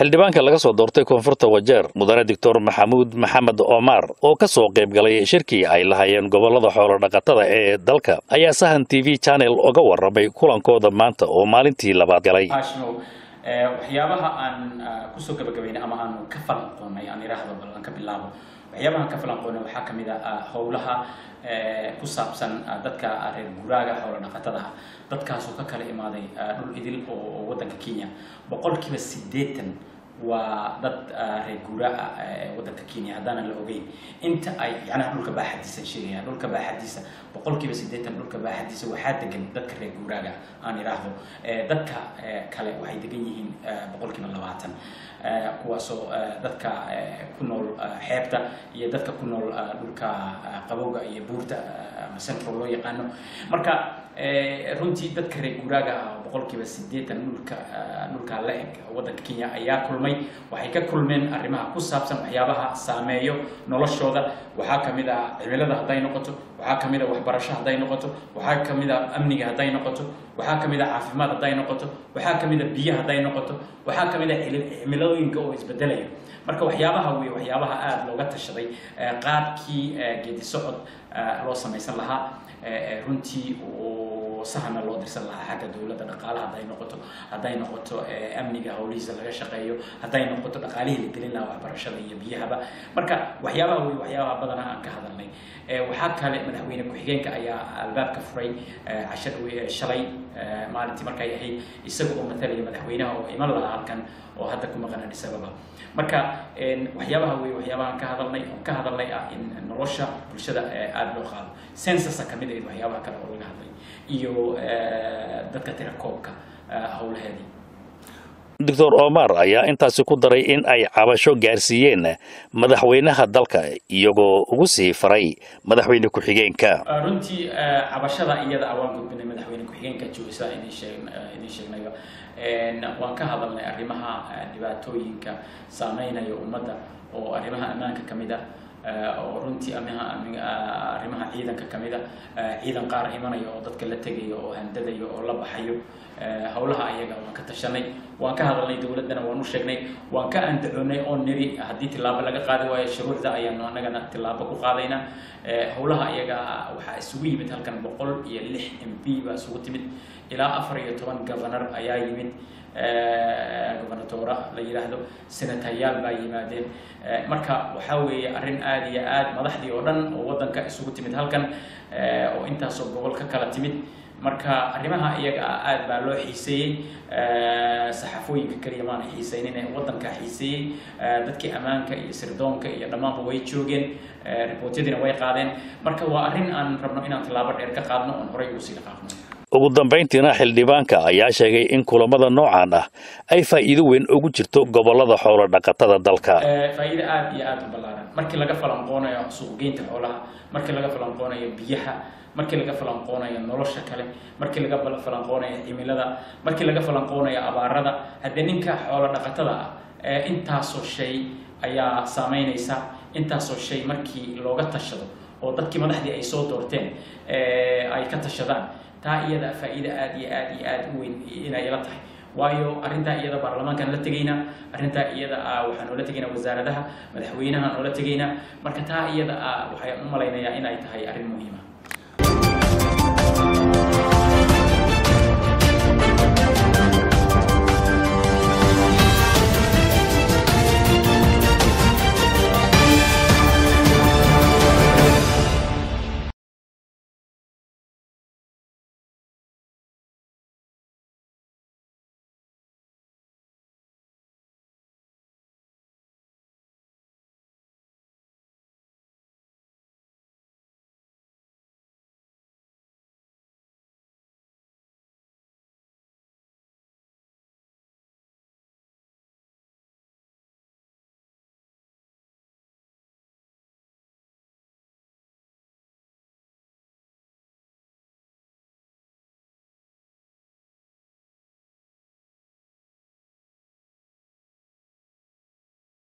xildhibaanka laga soo doortay koonfurta Wajeer mudane Dr. Maxamed Omar oo ka soo qayb galay shirkii ay lahaayeen gobolada xoolo dhaqatada ee dalka ayaa Sahan TV channel uga warramay kulankooda maanta oo maalintii labaad galay. waxyaabaha aan ku soo gabagabeynay ama aan ka falanqoonay aan iraahdo balan ka bilaabo waxyaabaha ka falanqoonay waxa kamid ah howlaha ku saabsan dadka reer guuraaga xoolo dhaqatada dadkaas oo ka kala imaaday dhul idil oo wadanka Kenya boqolkiiba 80 waa dad reer guuraaga wadanka Kenya hadana la ogeyn inta ay yana dhulka baaxadiisa sheegayaan dhulka baaxadiisa boqolkiiba 80 dhulka baaxadiisa waxa degan dadka reer guuraaga aan iraahdo dadka kale waxay degan yihiin boqolkiiba 20 kuwaasoo dadka ku nool xeebta iyo dadka ku nool dhulka qabowga iyo buurta ama central loo yaqaano marka runtii dadka reer guuraaga boqolkiiba 80 dhulka la eg wadanka Kenya ayaa kulmay waxay ka kulmeen arrimaha ku saabsan waxyaabaha saameeyo noloshooda waxa kamid ah cimilada haday noqoto waxa kamid ah waxbarasho haday noqoto waxa kamid ah amniga haday noqoto waxa kamid ah caafimaad haday noqoto waxa kamid ah biyaha haday noqoto waxa kamid ah cimilooyinka oo isbedelayo marka waxyaabaha aad looga tashaday qaabkii geedi socod loo sameeysan lahaa runtii oo sahana loo dirsan lahaa xagga dawladda dhaqaalaha haday noqoto amniga hawlihiisa laga shaqeeyo haday noqoto dhaqaalihi la gelin lahaa waxbarashada iyo biyahaba marka waxyaabaha badan aan ka hadalnay waxa kale madaxweyne ku-xigeenka ayaa albaabka furay shalay maalintii markay ahayd isaga oo matalaya madaxweynaha oo iman lahaa halkan oo hadda ku maqan isagaba marka waxyaabaha ka hadalnay in nolosha bulshada aad loo qaado census kamid ah waxyaabaha kale oo laga hadlay iyo dadka tirakoobka hawlaheedii Dr. Omar ayaa intaasi ku daray in ay cabasho gaarsiiyeen madaxweynaha dalka iyagoo ugu sii faray madaxweyne ku-xigeenka runtii cabashada iyada awaan gudbinay madaxweyne ku-xigeenka joogisa inay sheegnayo waan ka hadalnay arrimaha dhibaatooyinka saameynaya ummadda oo arrimaha ammaanka kamid ah oo runtii arrimaha ciidanka kamid ah ciidan qaar imanaya oo dadka la tagayo oo handadayo oo la baxayo hawlaha ayaga waan ka tashanay waan ka hadalnay dawladana waan u sheegnay waan ka andacoonay oo niri hadii tilaabo laga qaadi waayo shuruucda ayaan anagana tilaabo ku qaadayna hawlaha ayaga waxa isugu yimid halkan 106 MP ba isugu timid ilaa 14 governor ayaa yimid gobernatora la yiraahdo senatayaal baa yimaadeen marka waxa weeye arrin aad iyo aad madaxdii oo dhan oo wadanka isugu timid halkan oo intaas oo gobol ka kala timid marka arrimaha iyaga aad baa loo xiiseeyay saxafooyinka kaliya ma xiiseynayeen wadanka xiiseeyay dadkii amaanka iyo sirdoonka iyo dhamaanba way joogeen reportadina way qaadeen marka waa arrin aan rabno inaan tilaabo dheer ka qaadno oo horay u sii dhaqaaqno ugu dambeyntiina xildhibaanka ayaa sheegay in kulamada noocan ah ay faa'iido weyn ugu jirto gobolada xoolo dhaqatada dalka faa'iido aad iyo aad u ballaaran markii laga falanqoonayo suuqgeynta xoolaha markii laga falanqoonayo biyaha markii laga falanqoonayo nolosha kale markii laga falanqoonayo cimilada markii laga falanqoonayo abaarada hadii ninka xoolo dhaqatada ah intaas oo shay ayaa saameynaysa intaas oo shay markii looga tashado oo dadkii madaxdii ay soo doorteen ay ka tashadaan taa iyada faa'iido aad iyo aad u weyn inay la tahay waayo arrinta iyada baarlamaankan la tagayna arrinta iyada waxaan oo la tagayna wasaaradaha madaxweynaha oo la tagayna marka taa iyada waxay u malaynayaa in ay tahay arrin muhiim ah